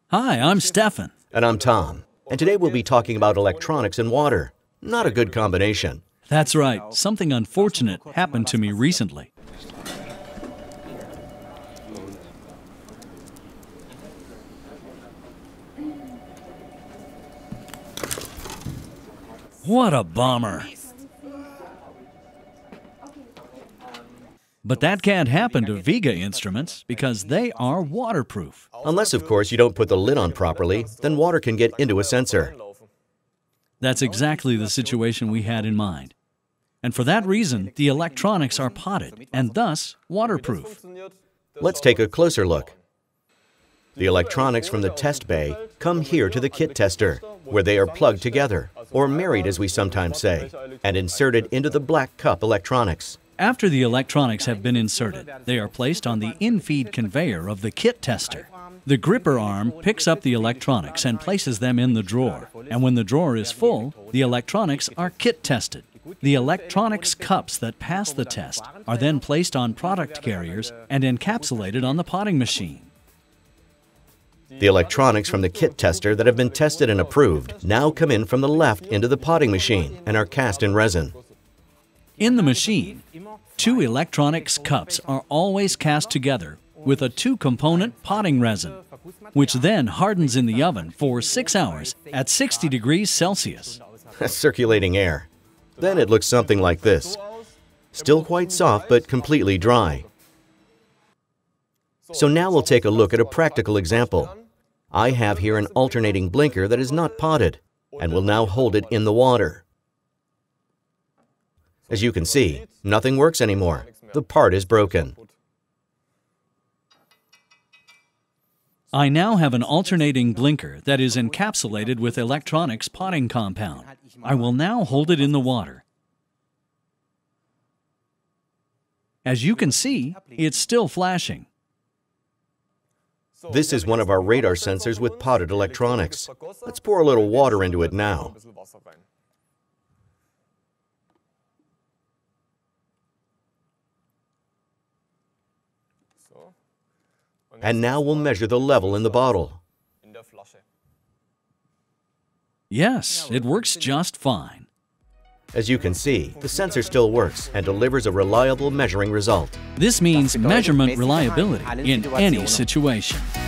Hi, I'm Stefan. And I'm Tom. And today we'll be talking about electronics and water. Not a good combination. That's right. Something unfortunate happened to me recently. What a bummer. But that can't happen to VEGA instruments because they are waterproof. Unless, of course, you don't put the lid on properly, then water can get into a sensor. That's exactly the situation we had in mind. And for that reason, the electronics are potted and thus waterproof. Let's take a closer look. The electronics from the test bay come here to the kit tester, where they are plugged together, or married as we sometimes say, and inserted into the black cup electronics. After the electronics have been inserted, they are placed on the in-feed conveyor of the kit tester. The gripper arm picks up the electronics and places them in the drawer, and when the drawer is full, the electronics are kit tested. The electronics cups that pass the test are then placed on product carriers and encapsulated on the potting machine. The electronics from the kit tester that have been tested and approved now come in from the left into the potting machine and are cast in resin. In the machine, two electronics cups are always cast together with a two-component potting resin, which then hardens in the oven for 6 hours at 60 degrees Celsius. That's circulating air. Then it looks something like this. Still quite soft, but completely dry. So now we'll take a look at a practical example. I have here an alternating blinker that is not potted, and will now hold it in the water. As you can see, nothing works anymore. The part is broken. I now have an alternating blinker that is encapsulated with electronics potting compound. I will now hold it in the water. As you can see, it's still flashing. This is one of our radar sensors with potted electronics. Let's pour a little water into it now. And now we'll measure the level in the bottle. Yes, it works just fine. As you can see, the sensor still works and delivers a reliable measuring result. This means measurement reliability in any situation.